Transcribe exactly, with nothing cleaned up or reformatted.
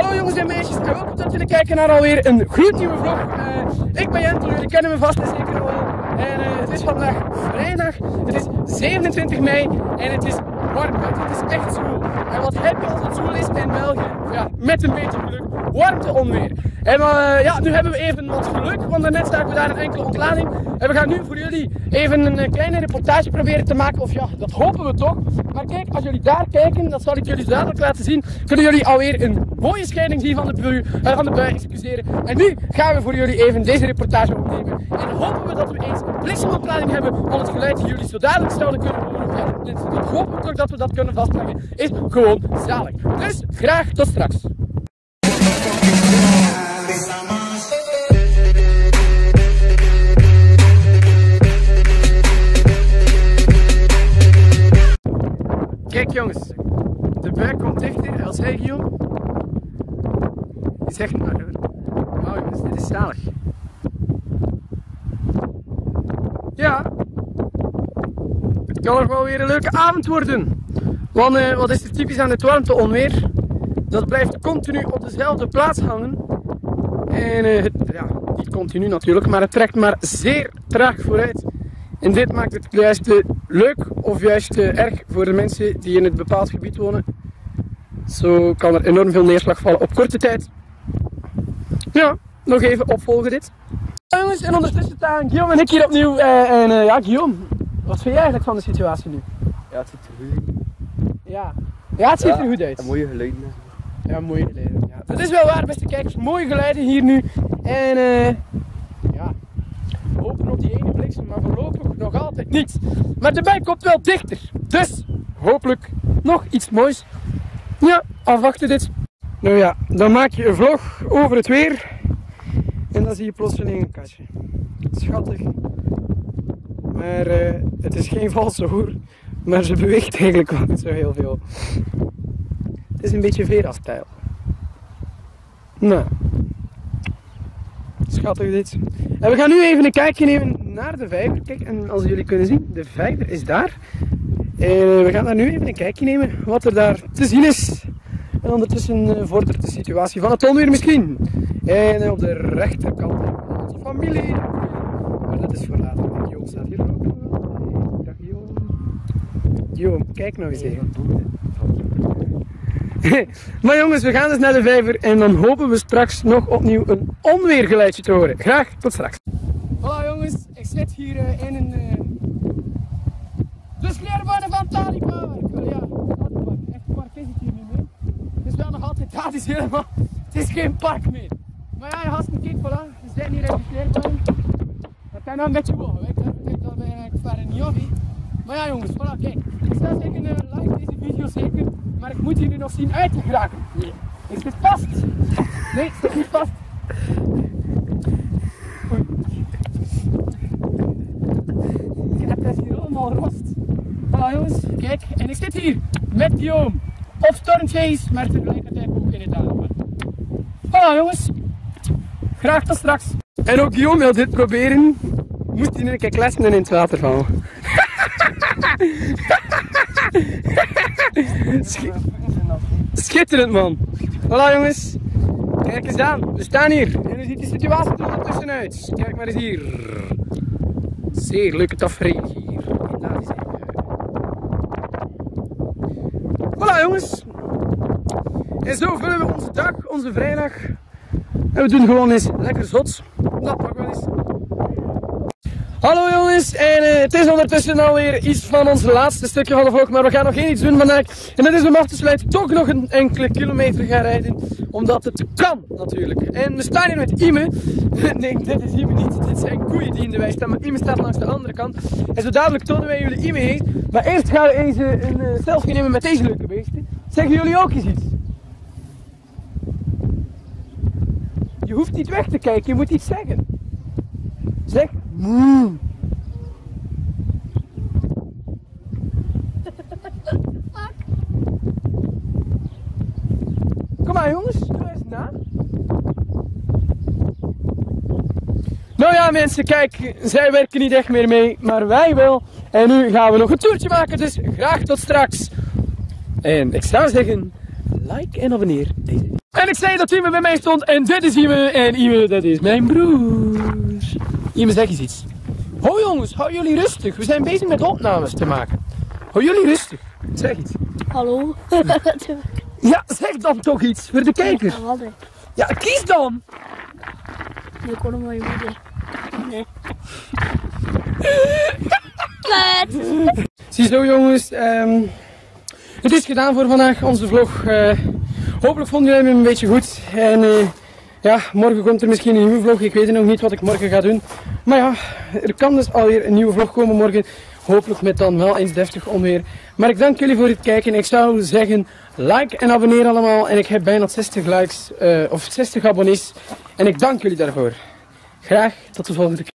Hallo jongens en meisjes en welkom dat jullie kijken naar alweer een gloednieuwe vlog. Uh, ik ben Jentel, jullie kennen me vast en zeker al. En uh, het is vandaag vrijdag, het is zevenentwintig mei en het is warm buiten, het is echt zwoel. En wat heb je als het zwoel is in België? Ja, met een beetje geluk, warmte onweer. En uh, ja, nu hebben we even wat geluk, want daarnet zagen we daar een enkele ontlading. En we gaan nu voor jullie even een uh, kleine reportage proberen te maken, of ja, dat hopen we toch. Maar kijk, als jullie daar kijken, dat zal ik jullie dadelijk laten zien, kunnen jullie alweer een mooie scheiding zien van de bui, uh, van de bui, excuseren. En nu gaan we voor jullie even deze reportage opnemen. En dan hopen we dat we eens bliksemontlading hebben, want het geluid die jullie zo dadelijk zouden kunnen horen, ja, dat hopen we toch dat we dat kunnen vastleggen, is gewoon zalig. Dus graag tot straks. Kijk jongens, de bui komt dichter. Als hij Guillaume, je zegt maar hoor. Wauw jongens, dit is zalig. Ja, het kan nog wel weer een leuke avond worden. Want uh, wat is er typisch aan het warmte-onweer? Dat blijft continu op dezelfde plaats hangen. En uh, het, ja, niet continu natuurlijk, maar het trekt maar zeer traag vooruit. En dit maakt het juist uh, leuk of juist uh, erg voor de mensen die in het bepaald gebied wonen. Zo kan er enorm veel neerslag vallen op korte tijd. Ja, nog even opvolgen dit. Ja, jongens, en ondertussen staan Guillaume en ik hier opnieuw. Uh, en uh, ja, Guillaume, wat vind jij eigenlijk van de situatie nu? Ja, het ziet er goed uit. Ja, ja het ziet ja, er goed uit. En mooie geluiden. Ja, mooie geluiden. Ja. Dat is wel waar, beste kijkers. Mooie geluiden hier nu. En uh, ja, we hopen op die ene bliksem, maar voorlopig nog altijd niet. Maar de bui komt wel dichter. Dus hopelijk nog iets moois. Ja, afwachten dit. Nou ja, dan maak je een vlog over het weer. En dan zie je plotseling een katje. Schattig. Maar uh, het is geen valse hoer. Maar ze beweegt eigenlijk wel niet zo heel veel. Het is een beetje Vera-stijl. Nou. Schattig dit. En we gaan nu even een kijkje nemen naar de vijver. Kijk, en als jullie kunnen zien, de vijver is daar. En we gaan daar nu even een kijkje nemen wat er daar te zien is. En ondertussen vordert de situatie van het onweer misschien. En op de rechterkant hebben we onze familie. Maar dat is voor later. Want Guillaume staat hier ook. Dag Guillaume. Guillaume, kijk nou eens even. Maar jongens, we gaan dus naar de vijver en dan hopen we straks nog opnieuw een onweergeluidje te horen. Graag tot straks. Hallo jongens, ik zit hier uh, in een... Uh... de sneeuwbanen van Talipark. Uh, ja, Talipark. Echt park is het hier niet meer. Het is wel nog altijd, dat is helemaal... Het is geen park meer. Maar ja, gasten, kijk, voilà. We zijn hier in de sneeuwbaan. Dat kan nou een beetje wow, hè. Kijk, dat ben ik voor een jobby. Maar ja jongens, voilà, kijk. Ik sta zeker uh, like deze video zeker. Maar ik moet hier nu nog zien uit te geraken. Nee. Is dit vast? Nee, het zit niet vast. Oei. Ik heb het hier allemaal rost. Hallo jongens, kijk. En ik zit hier met Guillaume op Stormchase, maar tegelijkertijd ook in het ademen. Hallo jongens. Graag tot straks. En ook Guillaume wil dit proberen. Moest hij een keer klessen en in het water vallen. Schitterend man. Voilà jongens. Kijk eens aan. We staan hier. En hoe ziet de situatie er ondertussen uit? Kijk maar eens hier. Zeer leuke tafereel hier. Daar is hij. Voilà jongens. En zo vullen we onze dag, onze vrijdag. En we doen gewoon eens lekker zot. Dat mag wel eens. Hallo jongens, en uh, het is ondertussen alweer iets van ons laatste stukje van de vlog, maar we gaan nog één iets doen vandaag. En dat is om af te sluiten toch nog een enkele kilometer gaan rijden, omdat het kan natuurlijk. En we staan hier met Ime. Nee, dit is Ime niet, dit zijn koeien die in de wei staan, maar Ime staat langs de andere kant. En zo dadelijk tonen wij jullie Ime heen, maar eerst gaan we eens een uh, selfie nemen met deze leuke beesten. Zeggen jullie ook eens iets? Je hoeft niet weg te kijken, je moet iets zeggen. Zeg. Mm. Kom maar jongens, doe eens na. Nou ja mensen, kijk, zij werken niet echt meer mee, maar wij wel. En nu gaan we nog een toertje maken, dus graag tot straks. En ik zou zeggen, like en abonneer deze. En ik zei dat Ime bij mij stond en dit is Ime en Ime dat is mijn broer. Ime, zeg eens iets. Hou jongens, hou jullie rustig. We zijn bezig met opnames te maken. Hou jullie rustig. Zeg iets. Hallo. Ja, zeg dan toch iets voor de kijker. Ja, kies dan. Ik hoor maar je moeder. Nee. Kut. Ziezo jongens, um, het is gedaan voor vandaag, onze vlog. Uh, hopelijk vonden jullie hem een beetje goed. En uh, ja, morgen komt er misschien een nieuwe vlog. Ik weet nog niet wat ik morgen ga doen. Maar ja, er kan dus alweer een nieuwe vlog komen morgen. Hopelijk met dan wel eens deftig onweer. Maar ik dank jullie voor het kijken. Ik zou zeggen, like en abonneer allemaal. En ik heb bijna zestig likes, uh, of zestig abonnees. En ik dank jullie daarvoor. Graag tot de volgende keer.